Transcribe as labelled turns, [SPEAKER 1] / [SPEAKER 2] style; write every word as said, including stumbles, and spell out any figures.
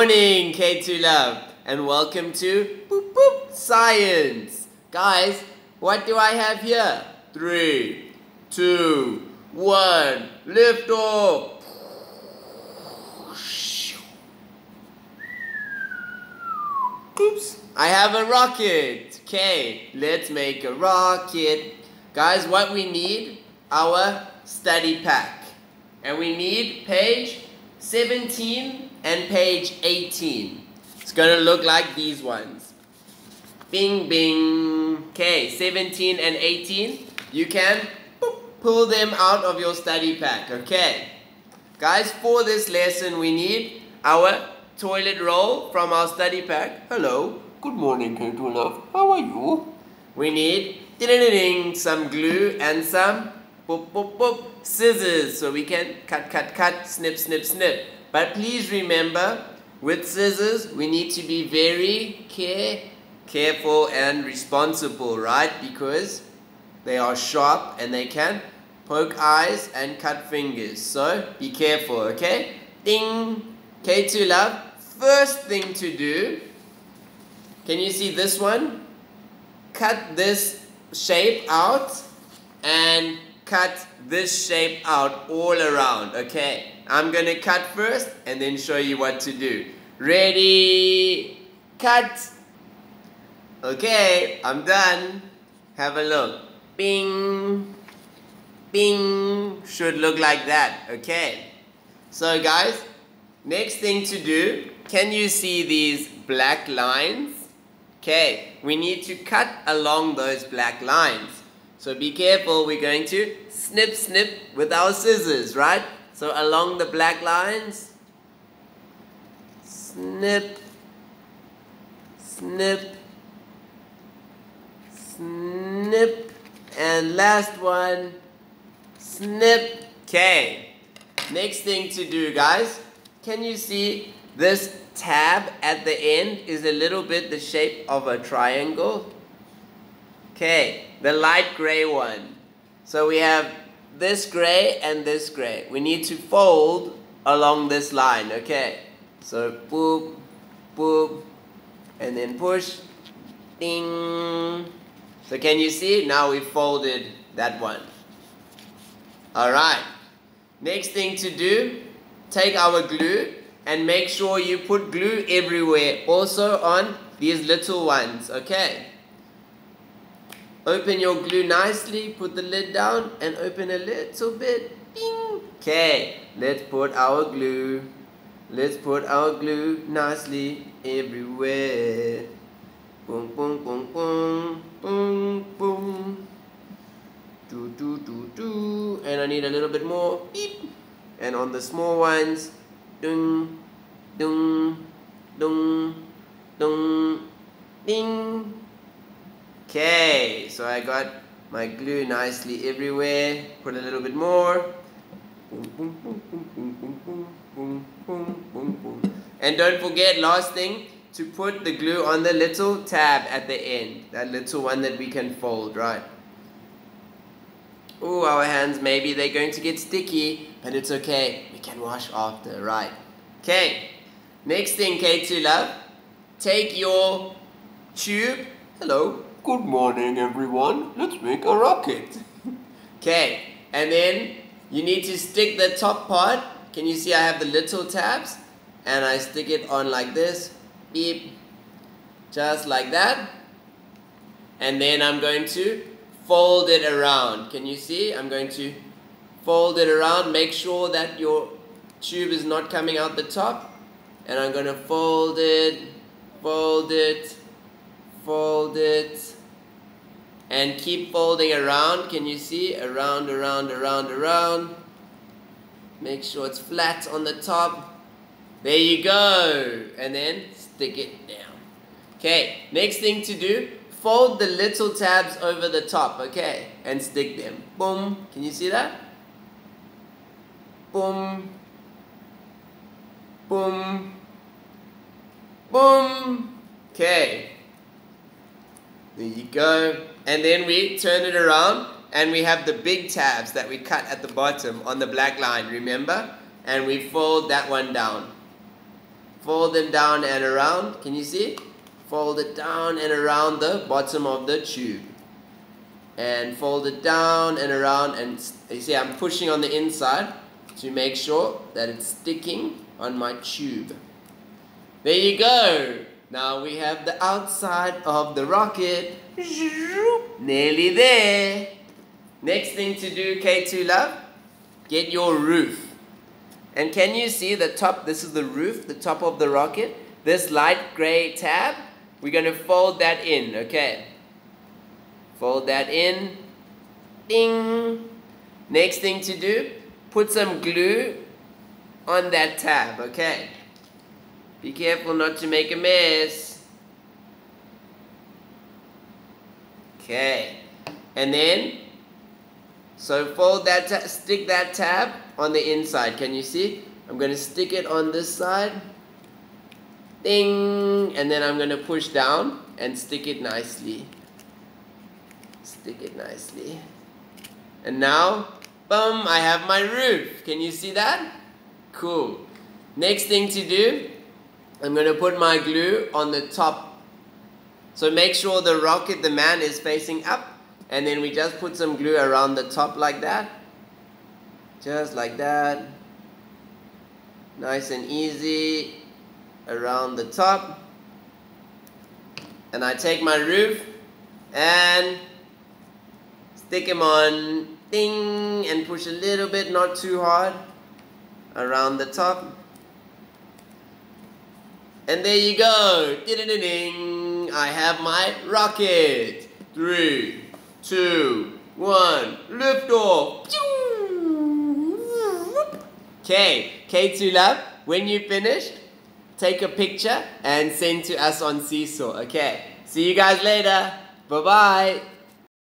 [SPEAKER 1] morning, K two Love, and welcome to Boop Boop Science. Guys, what do I have here? Three, two, one, lift off. Oops, I have a rocket. Okay, let's make a rocket. Guys, what we need, our study pack. And we need page seventeen and page eighteen. It's going to look like these ones. Bing, bing. Okay, seventeen and eighteen. You can boop, pull them out of your study pack. Okay. Guys, for this lesson, we need our toilet roll from our study pack. Hello. Good morning, K two Love. How are you? We need ding, ding, ding, some glue and some boop, boop, boop, scissors so we can cut, cut, cut, snip, snip, snip. But please remember, with scissors, we need to be very care, careful and responsible, right? Because they are sharp and they can poke eyes and cut fingers. So be careful, okay? Ding! K two Love, first thing to do, can you see this one? Cut this shape out and cut this shape out all around, okay? I'm gonna cut first and then show you what to do. Ready, cut. Okay, I'm done. Have a look. Bing, bing, should look like that, okay? So guys, next thing to do, can you see these black lines? Okay, we need to cut along those black lines. So be careful, we're going to snip, snip with our scissors, right? So along the black lines, snip, snip, snip, and last one, snip. Okay, next thing to do, guys, can you see this tab at the end is a little bit the shape of a triangle? Okay, the light gray one. So we have this gray and this gray. We need to fold along this line, okay? So boop, boop, and then push, ding. So can you see? Now we folded that one. Alright, next thing to do, take our glue and make sure you put glue everywhere, also on these little ones, okay? Open your glue nicely, put the lid down and open a little bit. Bing. Okay, let's put our glue. Let's put our glue nicely everywhere. Boom, boom, boom, boom, boom, boom. Do, do, do, do. And I need a little bit more. Beep. And on the small ones, dung, dung, dung, dung, ding. Okay, so I got my glue nicely everywhere. Put a little bit more. Boom, boom, boom, boom, boom, boom, boom, boom, boom, boom. And don't forget, last thing, to put the glue on the little tab at the end. That little one that we can fold, right? Oh, our hands, maybe they're going to get sticky, but it's okay. We can wash after, right? Okay, next thing, K two Love. Take your tube. Hello. Good morning, everyone. Let's make a rocket. Okay, and then you need to stick the top part. Can you see I have the little tabs? And I stick it on like this. Beep. Just like that. And then I'm going to fold it around. Can you see? I'm going to fold it around. Make sure that your tube is not coming out the top. And I'm going to fold it, fold it, fold it, and keep folding around. Can you see? Around, around, around, around. Make sure it's flat on the top. There you go. And then stick it down. Okay, next thing to do, fold the little tabs over the top, okay? And stick them. Boom. Can you see that? Boom. Boom. Boom. Okay. There you go. And then we turn it around and we have the big tabs that we cut at the bottom on the black line, remember? And we fold that one down. fold them down and around. Can you see? Fold it down and around the bottom of the tube. And fold it down and around, and you see I'm pushing on the inside to make sure that it's sticking on my tube. There you go. Now we have the outside of the rocket. Nearly there. Next thing to do, K two Love, get your roof. And can you see the top? This is the roof, the top of the rocket. This light gray tab, we're going to fold that in, okay? Fold that in. Ding. Next thing to do, put some glue on that tab, okay? Be careful not to make a mess. Okay. And then, so fold that, ta stick that tab on the inside. Can you see? I'm going to stick it on this side. Ding. And then I'm going to push down and stick it nicely. Stick it nicely. And now, boom, I have my roof. Can you see that? Cool. Next thing to do, I'm going to put my glue on the top. So make sure the rocket, the man, is facing up. And then we just put some glue around the top like that. Just like that. Nice and easy. Around the top. And I take my roof and stick him on. Ding. And push a little bit, not too hard. Around the top. And there you go. Ding-a-ding-ding. I have my rocket. Three, two, one. Lift off. Okay, K two Love, when you finished, take a picture and send to us on Seesaw. Okay, see you guys later. Bye-bye.